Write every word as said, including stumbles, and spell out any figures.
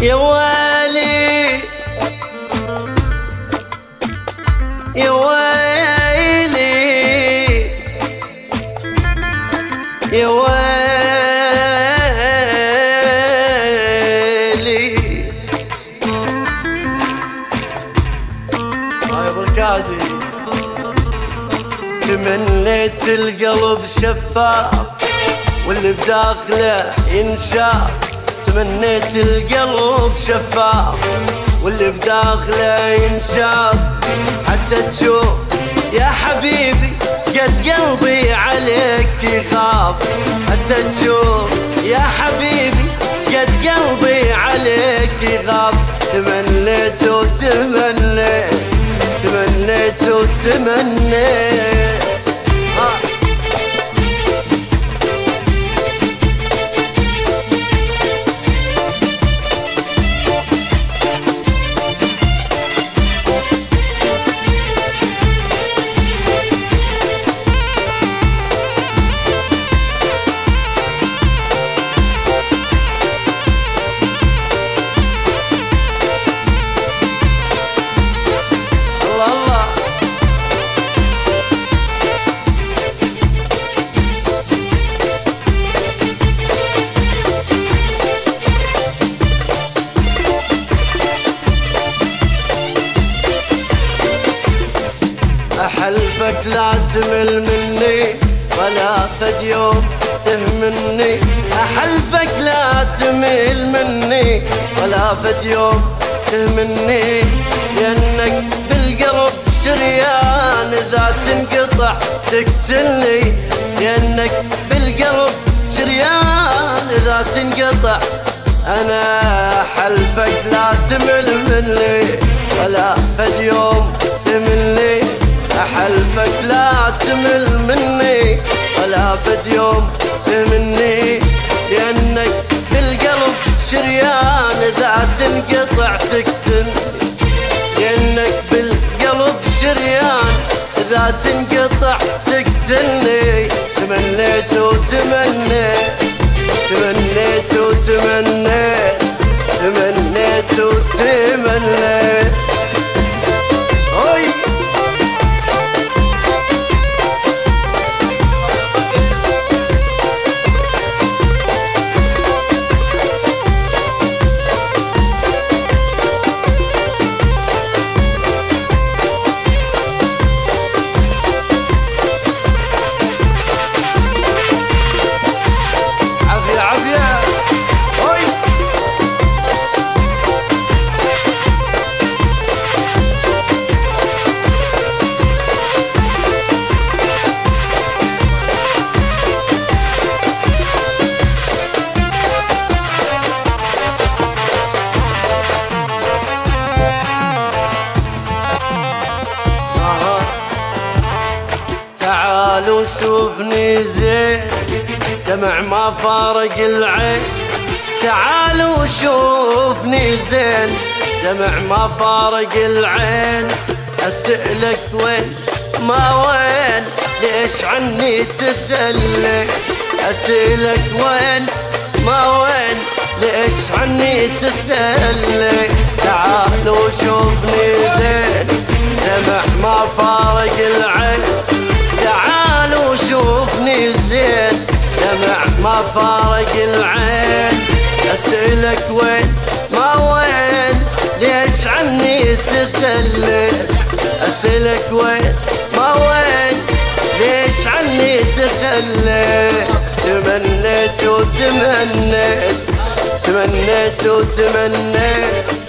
يا ويلي يا ويلي يا ويلي. هاي ابو الكادي. تمنيت القلب شفاف واللي بداخله ينشاف. تمنيت القلب شفاف واللي بداخله ينشاف. حتى تشوف يا حبيبي قد قلبي عليك يخاف. حتى تشوف يا حبيبي قد قلبي عليك يخاف. تمنيت وتمنيت تمنيت وتمنيت. أحلفك لا تمل مني ولا فد يوم تهمني. أحلفك لا تمل مني ولا فد يوم تهمني. لأنك بالقلب شريان إذا تنقطع تقتلني. لأنك بالقلب شريان إذا تنقطع. أنا أحلفك لا تمل مني ولا فد يوم تملني. أحلفك لا تمل مني ولا فد يوم تهمني. لأنك بالقلب شريان إذا تنقطع تقتلني. لأنك بالقلب شريان إذا تنقطع تقتلني. تمنيت وتمنيت تمنيت وتمنيت تمنيت وتمنيت. تعال وشوفني زين دمع ما فارق العين. تعال وشوفني زين دمع ما فارق العين. أسألك وين ما وين ليش عني تخلي. أسألك وين ما وين ليش عني تخلي. تعال وشوفني زين دمع ما فارق العين. تعال وشوفني زين دمع ما فارق العين. أسألك وين ما وين ليش عني تخلي. أسألك وين ما وين ليش عني تخلي. تمنيت وتمنيت تمنيت وتمنيت